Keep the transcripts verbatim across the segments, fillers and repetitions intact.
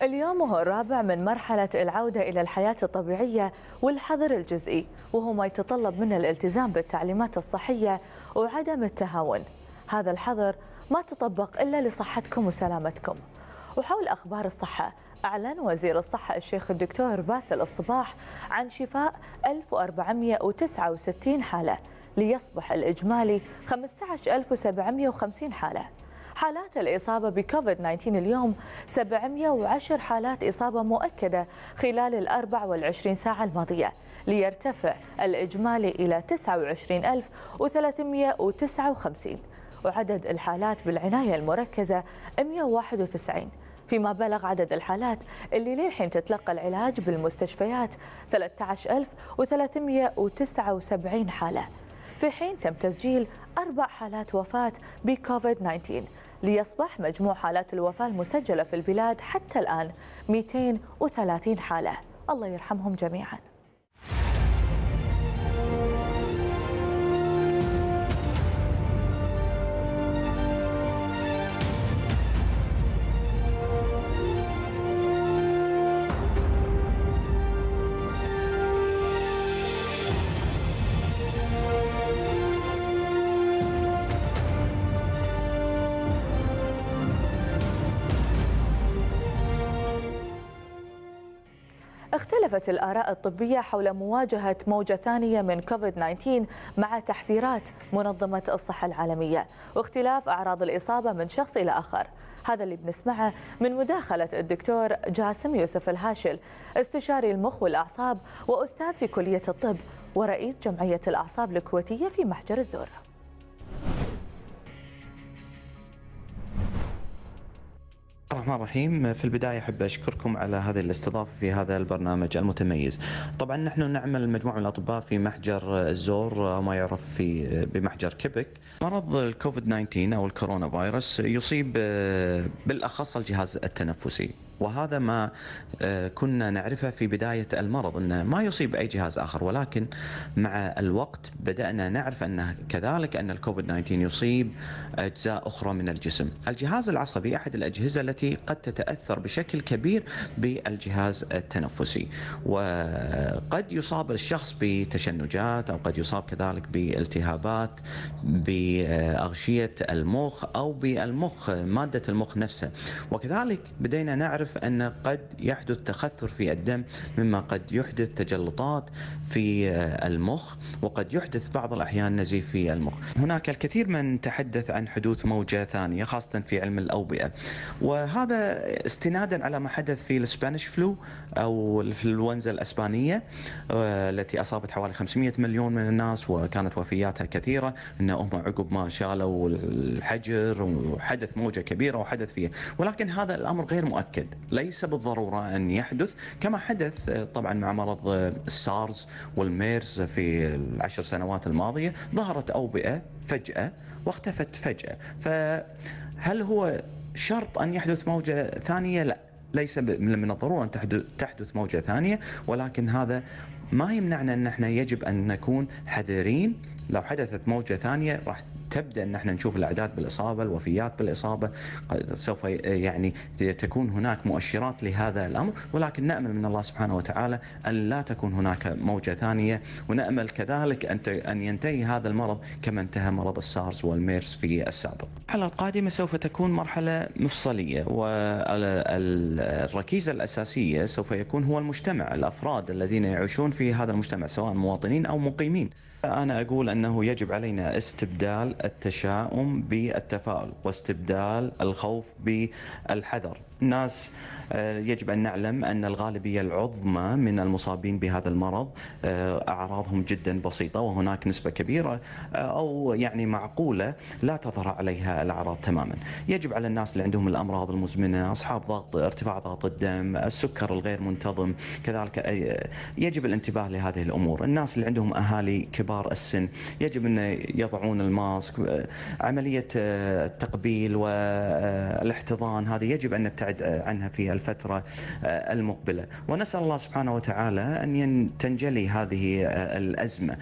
اليوم هو الرابع من مرحلة العودة إلى الحياة الطبيعية والحظر الجزئي، وهو ما يتطلب منا الالتزام بالتعليمات الصحية وعدم التهاون. هذا الحظر ما تطبق إلا لصحتكم وسلامتكم. وحول أخبار الصحة، أعلن وزير الصحة الشيخ الدكتور باسل الصباح عن شفاء ألف وأربعمئة وتسعة وستين حالة، ليصبح الإجمالي خمسة عشر ألف وسبعمئة وخمسين حالة. حالات الإصابة بكوفيد تسعة عشر اليوم سبعمئة وعشر حالات إصابة مؤكدة خلال الأربع والعشرين ساعة الماضية، ليرتفع الإجمالي إلى تسعة وعشرين ألف وثلاثمئة وتسعة وخمسين، وعدد الحالات بالعناية المركزة مئة وواحد وتسعين، فيما بلغ عدد الحالات اللي للحين تتلقى العلاج بالمستشفيات ثلاثة عشر ألف وثلاثمئة وتسعة وسبعين حالة، في حين تم تسجيل أربع حالات وفاة بكوفيد تسعة عشر، ليصبح مجموع حالات الوفاة المسجلة في البلاد حتى الآن مئتين وثلاثين حالة. الله يرحمهم جميعاً. اختلفت الآراء الطبية حول مواجهة موجة ثانية من كوفيد تسعة عشر مع تحذيرات منظمة الصحة العالمية واختلاف أعراض الإصابة من شخص إلى آخر. هذا اللي بنسمعه من مداخلة الدكتور جاسم يوسف الهاشل، استشاري المخ والأعصاب وأستاذ في كلية الطب ورئيس جمعية الأعصاب الكويتية في محجر الزور. الرحمن الرحيم. في البداية أحب أشكركم على هذه الاستضافة في هذا البرنامج المتميز. طبعا نحن نعمل مجموعة من الأطباء في محجر الزور أو ما يعرف في بمحجر كيبك. مرض الكوفيد تسعة عشر أو الكورونا فيروس يصيب بالأخص الجهاز التنفسي، وهذا ما كنا نعرفه في بداية المرض أنه ما يصيب أي جهاز آخر، ولكن مع الوقت بدأنا نعرف أنه كذلك أن الكوفيد تسعة عشر يصيب أجزاء أخرى من الجسم. الجهاز العصبي أحد الأجهزة التي قد تتأثر بشكل كبير بالجهاز التنفسي، وقد يصاب الشخص بتشنجات أو قد يصاب كذلك بالتهابات بأغشية المخ أو بالمخ مادة المخ نفسها. وكذلك بدينا نعرف أن قد يحدث تخثر في الدم، مما قد يحدث تجلطات في المخ، وقد يحدث بعض الأحيان نزيف في المخ. هناك الكثير من تحدث عن حدوث موجة ثانية خاصة في علم الأوبئة، وهذا استنادا على ما حدث في الاسبانيش فلو أو الإنفلونزا الأسبانية التي أصابت حوالي خمسمئة مليون من الناس وكانت وفياتها كثيرة، أنهم عقب ما شالوا الحجر وحدث موجة كبيرة وحدث فيها. ولكن هذا الأمر غير مؤكد، ليس بالضرورة أن يحدث كما حدث طبعا مع مرض السارز والميرز في العشر سنوات الماضية. ظهرت أوبئة فجأة واختفت فجأة، فهل هو شرط أن يحدث موجة ثانية؟ لا، ليس من الضرورة أن تحدث موجة ثانية، ولكن هذا ما يمنعنا أن احنا يجب أن نكون حذرين. لو حدثت موجة ثانية راح تبدأ أن احنا نشوف الأعداد بالإصابة، الوفيات بالإصابة، سوف يعني تكون هناك مؤشرات لهذا الأمر، ولكن نأمل من الله سبحانه وتعالى أن لا تكون هناك موجة ثانية، ونأمل كذلك أن ينتهي هذا المرض كما انتهى مرض السارس والميرس في السابق. المرحلة القادمة سوف تكون مرحلة مفصلية، والركيزة الأساسية سوف يكون هو المجتمع، الأفراد الذين يعيشون في هذا المجتمع سواء مواطنين أو مقيمين. أنا أقول أنه يجب علينا استبدال التشاؤم بالتفاؤل واستبدال الخوف بالحذر. الناس يجب أن نعلم أن الغالبية العظمى من المصابين بهذا المرض أعراضهم جدا بسيطة، وهناك نسبة كبيرة أو يعني معقولة لا تظهر عليها الأعراض تماما. يجب على الناس اللي عندهم الأمراض المزمنة، أصحاب ضغط، ارتفاع ضغط الدم، السكر الغير منتظم، كذلك يجب الانتباه لهذه الأمور. الناس اللي عندهم أهالي كبار السن يجب أن يضعون الماسك. عملية التقبيل والاحتضان هذه يجب أن نبتعد عنها في الفترة المقبلة، ونسأل الله سبحانه وتعالى أن تنجلي هذه الأزمة.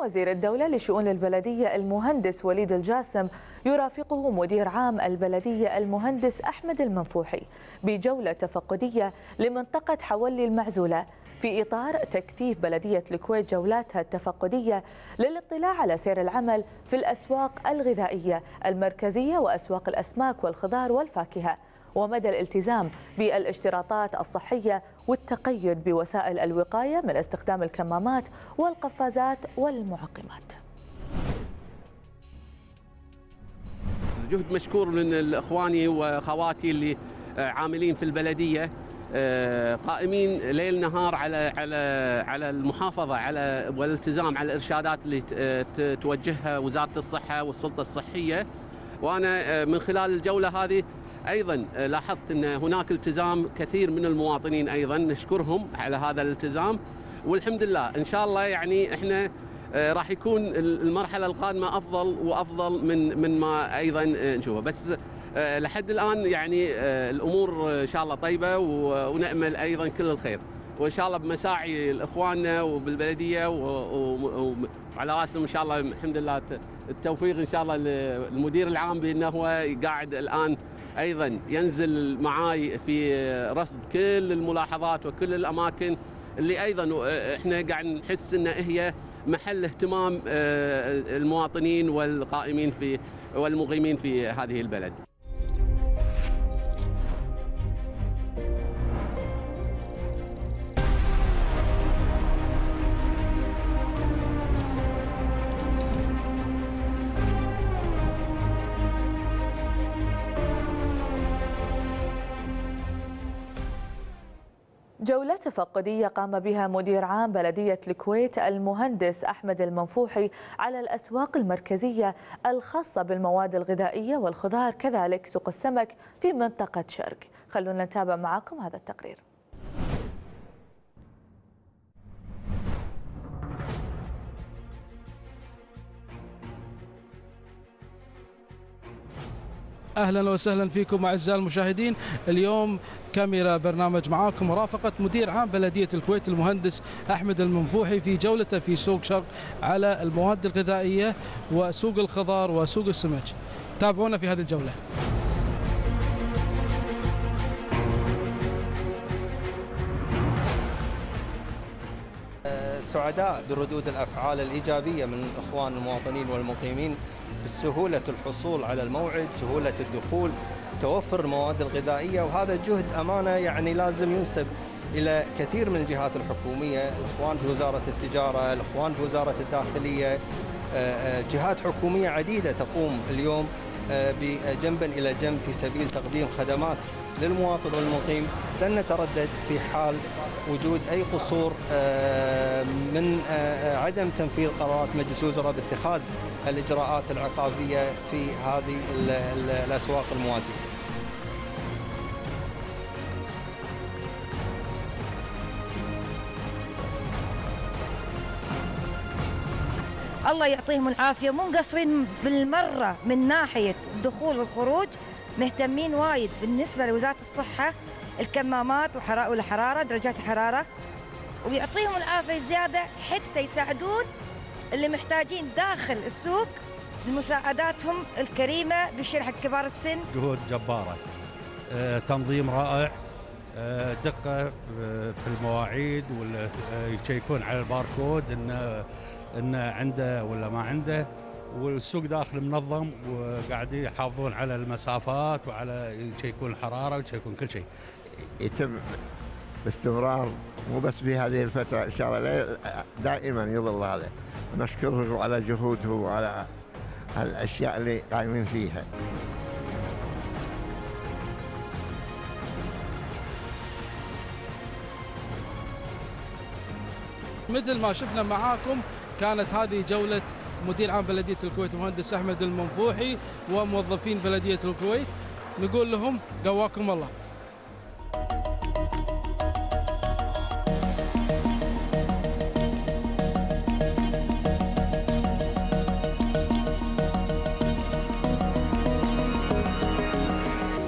وزير الدولة لشؤون البلدية المهندس وليد الجاسم يرافقه مدير عام البلدية المهندس أحمد المنفوحي بجولة تفقدية لمنطقة حولي المعزولة في إطار تكثيف بلدية الكويت جولاتها التفقدية للاطلاع على سير العمل في الأسواق الغذائية المركزية وأسواق الأسماك والخضار والفاكهة، ومدى الالتزام بالاشتراطات الصحية والتقيد بوسائل الوقاية من استخدام الكمامات والقفازات والمعقمات. جهد مشكور من اخواني واخواتي اللي عاملين في البلديه، قائمين ليل نهار على على على المحافظه على والالتزام على الارشادات اللي توجهها وزاره الصحه والسلطه الصحيه. وانا من خلال الجوله هذه ايضا لاحظت ان هناك التزام كثير من المواطنين، ايضا نشكرهم على هذا الالتزام، والحمد لله ان شاء الله يعني احنا راح يكون المرحله القادمه افضل وافضل من من ما ايضا نشوفه. بس لحد الان يعني الامور ان شاء الله طيبه، ونامل ايضا كل الخير، وان شاء الله بمساعي اخواننا وبالبلديه وعلى راسهم ان شاء الله الحمد لله التوفيق ان شاء الله للمدير العام بانه هو قاعد الان ايضا ينزل معاي في رصد كل الملاحظات وكل الاماكن اللي ايضا احنا قاعد نحس ان هي محل اهتمام المواطنين والقائمين في والمقيمين في هذه البلد. جولة تفقدية قام بها مدير عام بلدية الكويت المهندس أحمد المنفوحي على الأسواق المركزية الخاصة بالمواد الغذائية والخضار، كذلك سوق السمك في منطقة شرق. خلونا نتابع معكم هذا التقرير. اهلا وسهلا فيكم اعزائي المشاهدين. اليوم كاميرا برنامج معاكم مرافقه مدير عام بلديه الكويت المهندس احمد المنفوحي في جولته في سوق شرق على المواد الغذائيه وسوق الخضار وسوق السمك. تابعونا في هذه الجوله. سعداء بردود الافعال الايجابيه من الاخوان المواطنين والمقيمين بسهولة الحصول على الموعد، سهولة الدخول، توفر المواد الغذائية، وهذا جهد أمانة يعني لازم ينسب إلى كثير من الجهات الحكومية، الإخوان في وزارة التجارة، الإخوان في وزارة الداخلية، جهات حكومية عديدة تقوم اليوم بجنبا إلى جنب في سبيل تقديم خدمات للمواطن والمقيم. لن نتردد في حال وجود أي قصور من عدم تنفيذ قرارات مجلس الوزراء باتخاذ الإجراءات العقابية في هذه الأسواق الموازية. الله يعطيهم العافية، مو مقصرين بالمرة من ناحية الدخول والخروج، مهتمين وايد بالنسبة لوزارة الصحة، الكمامات والحرارة، درجات الحرارة، ويعطيهم العافية زيادة حتى يساعدون اللي محتاجين داخل السوق لمساعداتهم الكريمة بشرح كبار السن. جهود جبارة، آه، تنظيم رائع، آه، دقة في المواعيد، ويشيكون على الباركود إنه إنه عنده ولا ما عنده، والسوق داخل منظم، وقاعدين يحافظون على المسافات وعلى يشيكون الحرارة ويشيكون كل شيء. يتم باستمرار، مو بس في هذه الفترة، إن شاء الله دائما يظل هذا. نشكره على جهوده وعلى الأشياء اللي قايمين فيها. مثل ما شفنا معاكم كانت هذه جولة مدير عام بلدية الكويت المهندس أحمد المنفوحي وموظفين بلدية الكويت. نقول لهم قواكم الله.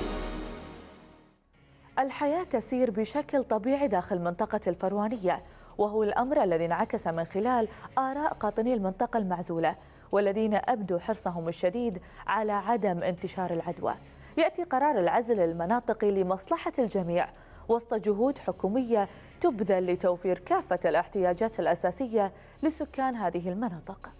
الحياة تسير بشكل طبيعي داخل منطقة الفروانية، وهو الأمر الذي انعكس من خلال آراء قاطني المنطقة المعزولة والذين أبدوا حرصهم الشديد على عدم انتشار العدوى. يأتي قرار العزل المناطقي لمصلحة الجميع وسط جهود حكومية تبذل لتوفير كافة الاحتياجات الأساسية لسكان هذه المناطق.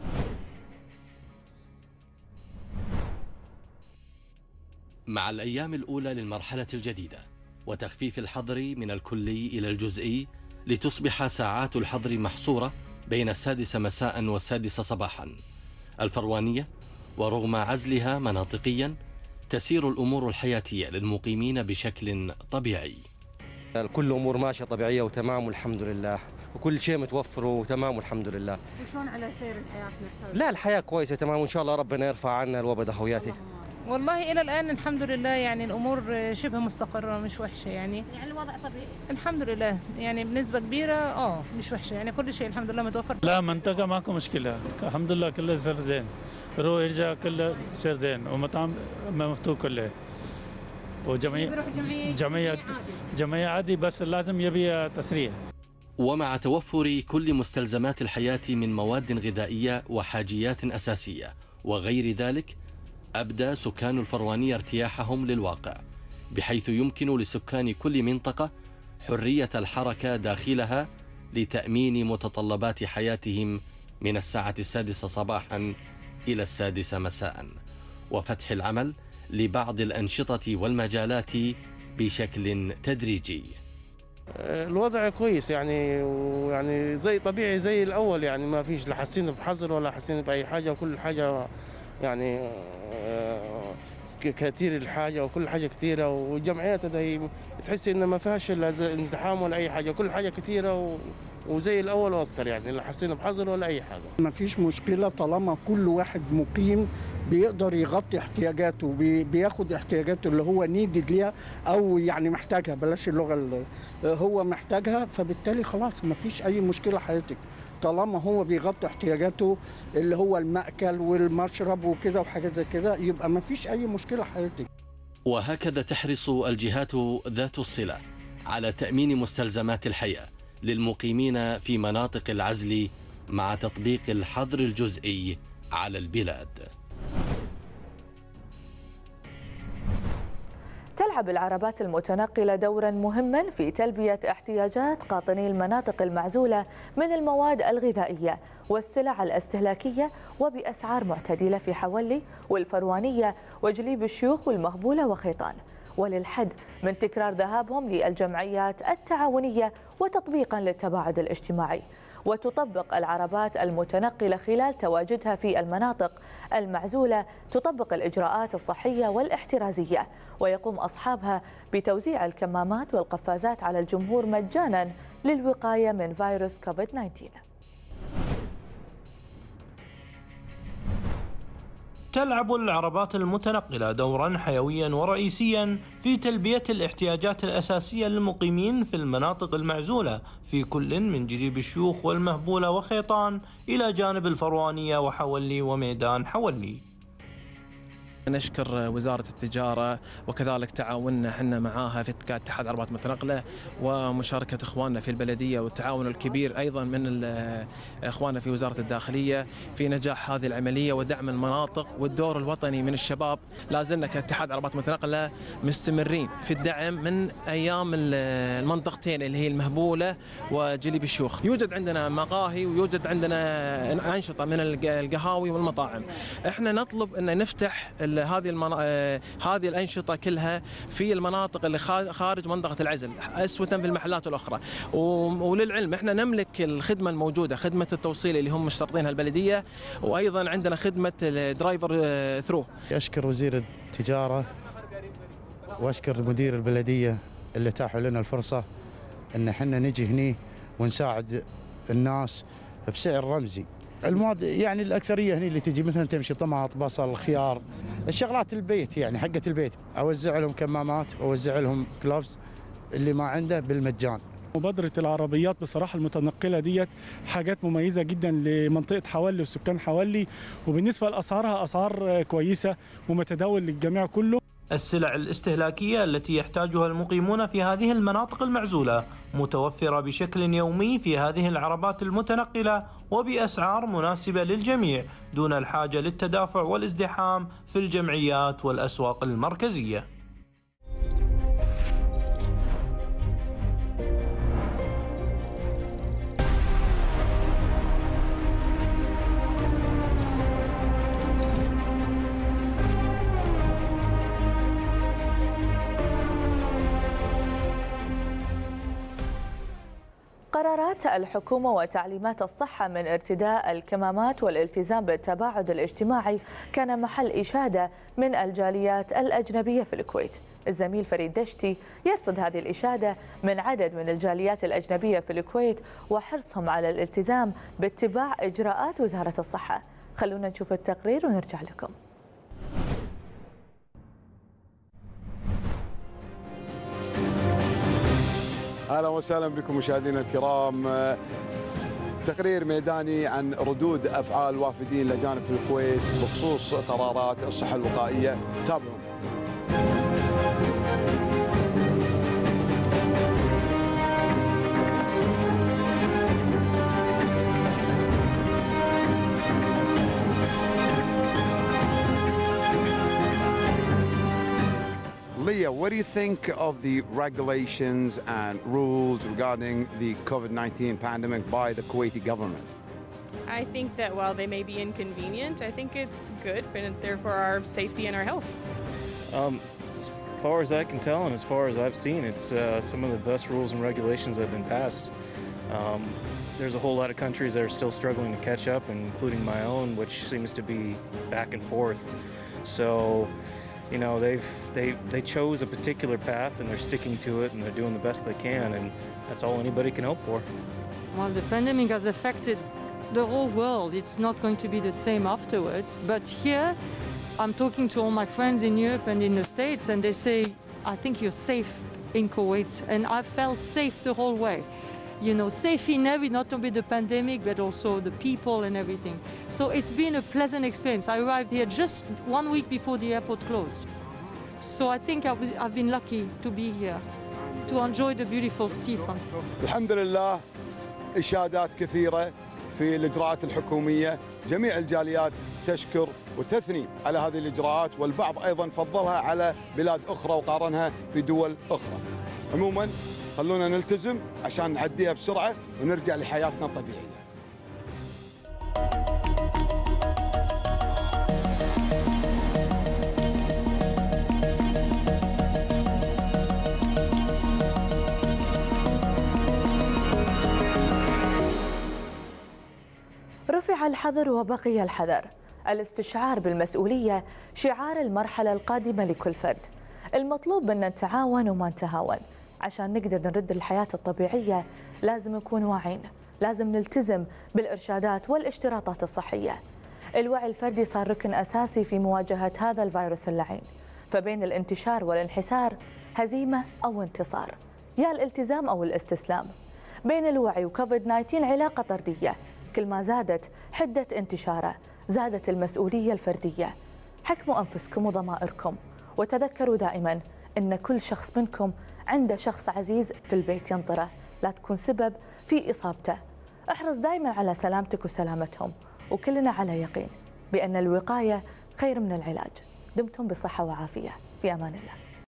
مع الأيام الأولى للمرحلة الجديدة وتخفيف الحظر من الكلي إلى الجزئي لتصبح ساعات الحظر محصورة بين السادسة مساء والسادسة صباحا الفروانية، ورغم عزلها مناطقيا تسير الأمور الحياتية للمقيمين بشكل طبيعي. كل أمور ماشية طبيعية وتمام والحمد لله، وكل شيء متوفر وتمام والحمد لله. وشلون على سير الحياة نفسها؟ لا الحياة كويسة تمام وإن شاء الله ربنا يرفع عنا الوباء دهوياتي. والله إلى الآن الحمد لله يعني الأمور شبه مستقرة مش وحشة يعني. يعني الوضع طبيعي؟ الحمد لله يعني بنسبة كبيرة اه مش وحشة يعني كل شيء الحمد لله متوفر. لا منطقة ماكو مشكلة الحمد لله كله صار زين، روح يرجع كله صار زين ومطعم مفتوح كله وجمعية جمعية جمعية جمعية عادي بس لازم يبي تسريح. ومع توفر كل مستلزمات الحياة من مواد غذائية وحاجيات أساسية وغير ذلك، أبدى سكان الفروانية ارتياحهم للواقع، بحيث يمكن لسكان كل منطقة حرية الحركة داخلها لتأمين متطلبات حياتهم من الساعة السادسة صباحا إلى السادسة مساء، وفتح العمل لبعض الأنشطة والمجالات بشكل تدريجي. الوضع كويس يعني ويعني زي طبيعي زي الأول يعني ما فيش لا حاسين بحظر ولا حاسين بأي حاجة، وكل حاجة يعني كثير الحاجة وكل حاجة كثيرة، والجمعيات هي تحسي إن ما فيهاش ازدحام ولا أي حاجة، كل حاجة كثيرة وزي الأول وأكثر يعني لا حاسين بحظر ولا أي حاجة. ما فيش مشكلة طالما كل واحد مقيم بيقدر يغطي احتياجاته، بياخد احتياجاته اللي هو نيدد ليها أو يعني محتاجها، بلاش اللغة اللي هو محتاجها، فبالتالي خلاص ما فيش أي مشكلة حياتك طالما هو بيغطي احتياجاته اللي هو المأكل والمشرب وكده وحاجات زي كده، يبقى ما فيش أي مشكلة حياتك. وهكذا تحرص الجهات ذات الصلة على تأمين مستلزمات الحياة للمقيمين في مناطق العزل مع تطبيق الحظر الجزئي على البلاد. تلعب العربات المتنقلة دورا مهما في تلبية احتياجات قاطني المناطق المعزولة من المواد الغذائية والسلع الاستهلاكية وبأسعار معتدلة في حولي والفروانية وجليب الشيوخ والمهبولة وخيطان، وللحد من تكرار ذهابهم للجمعيات التعاونية وتطبيقا للتباعد الاجتماعي. وتطبق العربات المتنقلة خلال تواجدها في المناطق المعزولة تطبق الإجراءات الصحية والاحترازية، ويقوم أصحابها بتوزيع الكمامات والقفازات على الجمهور مجانا للوقاية من فيروس كوفيد تسعة عشر. تلعب العربات المتنقلة دورا حيويا ورئيسيا في تلبية الاحتياجات الأساسية للمقيمين في المناطق المعزولة في كل من جليب الشيوخ والمهبولة وخيطان إلى جانب الفروانية وحولي وميدان حولي. نشكر وزارة التجارة وكذلك تعاوننا احنا معاها في اتحاد عربات متنقلة ومشاركة اخواننا في البلدية والتعاون الكبير ايضا من اخواننا في وزارة الداخلية في نجاح هذه العملية ودعم المناطق والدور الوطني من الشباب. لازلنا كاتحاد عربات متنقلة مستمرين في الدعم من ايام المنطقتين اللي هي المهبولة وجليب الشيوخ. يوجد عندنا مقاهي ويوجد عندنا أنشطة من القهاوي والمطاعم. احنا نطلب ان نفتح هذه المنا... هذه الأنشطة كلها في المناطق اللي خارج منطقة العزل أسوة في المحلات الأخرى. و... وللعلم احنا نملك الخدمة الموجودة، خدمة التوصيل اللي هم مشترطينها البلدية، وأيضا عندنا خدمة الدرايفر ثرو. أشكر وزير التجارة وأشكر مدير البلدية اللي اتاحوا لنا الفرصة ان احنا نجي هني ونساعد الناس بسعر رمزي. المواد يعني الأكثرية هني اللي تجي مثلا تمشي طماط، بصل، خيار، الشغلات البيت يعني حقة البيت، أوزع لهم كمامات وأوزع لهم كلوفز اللي ما عنده بالمجان. مبادرة العربيات بصراحة المتنقلة ديت حاجات مميزة جدا لمنطقة حولي وسكان حولي، وبالنسبة لأسعارها أسعار كويسة ومتداول للجميع كله. السلع الاستهلاكية التي يحتاجها المقيمون في هذه المناطق المعزولة متوفرة بشكل يومي في هذه العربات المتنقلة وبأسعار مناسبة للجميع دون الحاجة للتدافع والازدحام في الجمعيات والأسواق المركزية. قرارات الحكومة وتعليمات الصحة من ارتداء الكمامات والالتزام بالتباعد الاجتماعي كان محل إشادة من الجاليات الأجنبية في الكويت. الزميل فريد دشتي يرصد هذه الإشادة من عدد من الجاليات الأجنبية في الكويت وحرصهم على الالتزام باتباع إجراءات وزارة الصحة. خلونا نشوف التقرير ونرجع لكم. اهلا وسهلا بكم مشاهدينا الكرام. تقرير ميداني عن ردود افعال وافدين الاجانب في الكويت بخصوص قرارات الصحه الوقائيه. تابعونا. Leah, what do you think of the regulations and rules regarding the COVID nineteen pandemic by the Kuwaiti government? I think that while they may be inconvenient, I think it's good for, for our safety and our health. Um, as far as I can tell and as far as I've seen, it's uh, some of the best rules and regulations that have been passed. Um, there's a whole lot of countries that are still struggling to catch up, including my own, which seems to be back and forth. So, you know, they've they they chose a particular path and they're sticking to it and they're doing the best they can, and that's all anybody can hope for. Well, the pandemic has affected the whole world. It's not going to be the same afterwards. But here, I'm talking to all my friends in Europe and in the States, and they say, I think you're safe in Kuwait. And I felt safe the whole way. You know, safe in every, not only the pandemic, but also the people and everything. So it's been a pleasant experience. I arrived here just one week before the airport closed. So I think I was, I've been lucky to be here, to enjoy the beautiful seafront. الحمد لله إشادات كثيرة في الإجراءات الحكومية. جميع الجاليات تشكر وتثني على هذه الإجراءات، والبعض أيضا فضلها على بلاد أخرى وقارنها في دول أخرى. عموما خلونا نلتزم عشان نعديها بسرعة ونرجع لحياتنا الطبيعية. رفع الحظر وبقي الحذر. الاستشعار بالمسؤولية شعار المرحلة القادمة لكل فرد. المطلوب منا نتعاون وما نتهاون. عشان نقدر نرد الحياة الطبيعية لازم نكون واعين، لازم نلتزم بالإرشادات والاشتراطات الصحية. الوعي الفردي صار ركن أساسي في مواجهة هذا الفيروس اللعين، فبين الانتشار والانحسار هزيمة أو انتصار، يا الالتزام أو الاستسلام. بين الوعي وكوفيد تسعة عشر علاقة طردية، كل ما زادت حدة انتشاره زادت المسؤولية الفردية. حكموا أنفسكم وضمائركم، وتذكروا دائما أن كل شخص منكم عنده شخص عزيز في البيت ينطره، لا تكون سبب في إصابته. احرص دائما على سلامتك وسلامتهم، وكلنا على يقين بأن الوقاية خير من العلاج. دمتم بصحة وعافية، في أمان الله.